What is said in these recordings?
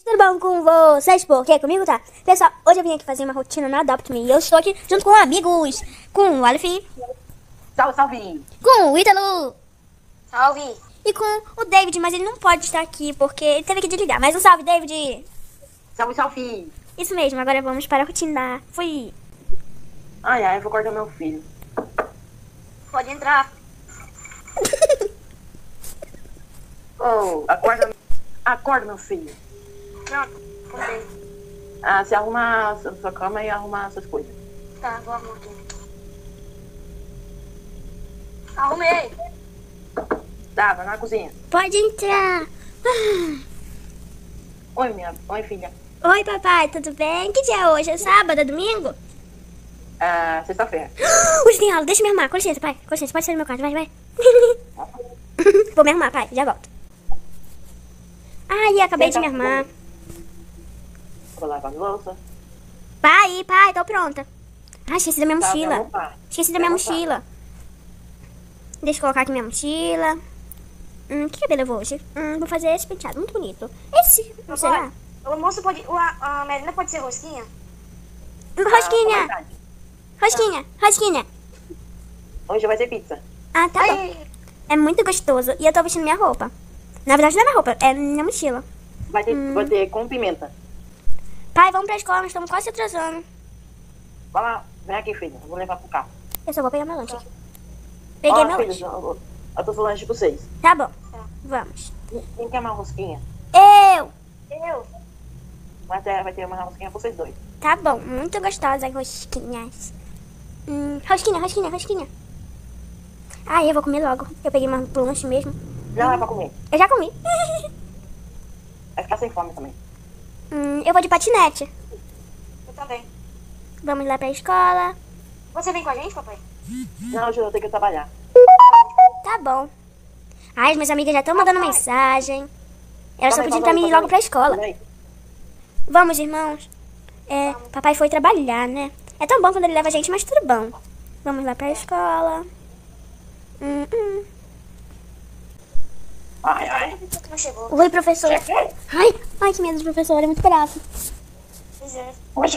Tudo bom com vocês? Porque comigo tá? Pessoal, hoje eu vim aqui fazer uma rotina no Adopt Me. E eu estou aqui junto com amigos. Com o Alfim. Salve, salve. Com o Ítalo. Salve. E com o David, mas ele não pode estar aqui porque ele teve que desligar. Mas um salve, David. Salve, salve. Isso mesmo, agora vamos para a rotina. Fui. Ai, eu vou cortar meu filho. Pode entrar. Oh, acorda, meu filho. Pronto, acordei. Se arruma a sua cama e arruma suas coisas. Tá, vou arrumar aqui. Arrumei. Tá, vai na cozinha. Pode entrar. Oi, filha. Oi, papai, tudo bem? Que dia é hoje? É sábado, é domingo? Sexta-feira. Hoje tem aula, deixa eu me arrumar. Com licença, pai. Com licença, pode sair do meu quarto, vai. Vou me arrumar, pai, já volto. Ai, acabei de me arrumar. Vou lavar a louça. Pai, tô pronta. Ai, esqueci da minha mochila. Esqueci da minha mochila. Deixa eu colocar aqui minha mochila. Que cabelo eu vou hoje? Vou fazer esse penteado, muito bonito. Esse, não sei lá. O almoço pode... A merenda pode ser rosquinha? Rosquinha. Rosquinha. Hoje vai ser pizza. Ah, tá bom. É muito gostoso. E eu tô vestindo minha roupa. Na verdade não é minha roupa, é minha mochila. Vai ter com pimenta. Pai, vamos pra escola, nós estamos quase se atrasando. Vai lá, vem aqui, filha. Eu vou levar pro carro. Eu só vou pegar meu lanche aqui. Peguei meu filho, lanche. eu tô falando lanche pra vocês. Tá bom, vamos. Quem quer uma rosquinha? Eu! Vai ter uma rosquinha pra vocês dois. Tá bom, muito gostosas as rosquinhas. Rosquinha. Ah, eu vou comer logo. Eu peguei uma pro lanche mesmo. Não é pra comer. Eu já comi. Vai ficar sem fome também. Eu vou de patinete. Eu também. Vamos lá pra escola. Você vem com a gente, papai? Não, eu tenho que trabalhar. Tá bom. Ai, as minhas amigas já estão mandando mensagem. Elas estão pedindo pra mim ir logo pra escola. Vamos, irmãos. Papai foi trabalhar, né? É tão bom quando ele leva a gente, mas tudo bom. Vamos lá pra escola. Ai. Não chegou. Oi, professor. Ai, que medo do professor, ele é muito bravo. Pois é. Hoje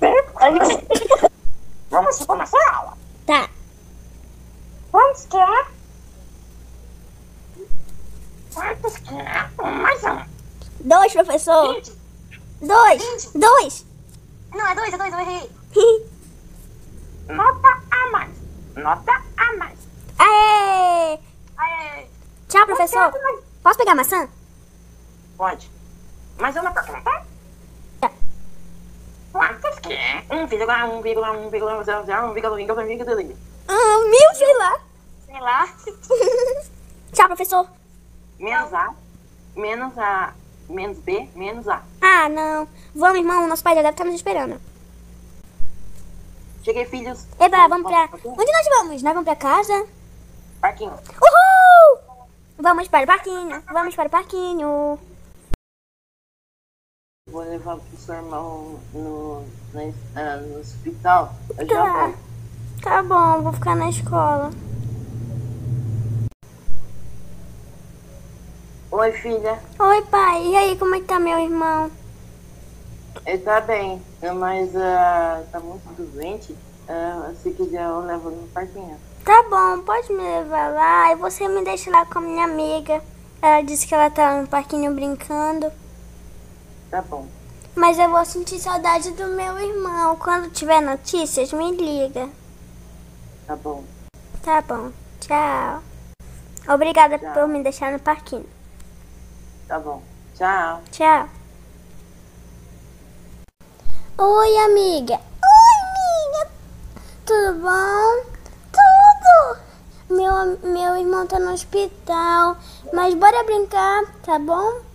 vamos começar a aula. Tá. Quantos quer? Quantos quer? Mais um. 2, professor. 20. 2. Não, é dois, eu errei. Nota a mais. Aê! Ai. Tchau, professor. Posso pegar maçã? Pode. Mais uma pergunta. Quantos quer? 1,1,1,0,1,1,1,1,1,1,1,1,1,1,1,1,1,1,1,1,1,1,1,1,1,1,1,1,1,1,1,1,1,1,1,1,1,1,1,1,1,1,1,1,1,1,1,1,1,1,1,1,1,1,1,1,1,1,1,1,1,1,1,1,1,1,1,1,11,11,1,1,1,1,1,1,1 1,1,1,1,1,1,1,1,1,1,1,1,1,1,1,1,1,1,1,1,1,1,1,1,1,1,1,1,1,1,1,1,1,1,1,1,1,1,1,1,1,1,1,1,1,1,1,1,1,1,1,1,1,1,1,1,1,1,1,1,1,1,1,1,1,1,1,1,1,1,1,1,1,1,1,1,1,1,1 1,1,1,1,1,1,1,1,1,1,1,,,,,, Menos B, menos A. Ah, não. Vamos, irmão. Nosso pai já deve estar nos esperando. Cheguei, filhos. Eba, vamos pra... Onde nós vamos? Nós vamos pra casa? Parquinho. Uhul! Vamos para o parquinho. Vou levar pro seu irmão no hospital. Eu já vou. Tá bom, vou ficar na escola. Oi, filha. Oi, pai. E aí, como é que tá meu irmão? Ele tá bem, mas tá muito doente. Se quiser, eu levo no parquinho. Tá bom, pode me levar lá e você me deixa lá com a minha amiga. Ela disse que ela tá no parquinho brincando. Tá bom. Mas eu vou sentir saudade do meu irmão. Quando tiver notícias, me liga. Tá bom. Tá bom. Tchau. Obrigada Tchau. por me deixar no parquinho. Tá bom. Tchau. Tchau. Oi, amiga. Tudo bom? Tudo. Meu irmão tá no hospital. Mas bora brincar, tá bom?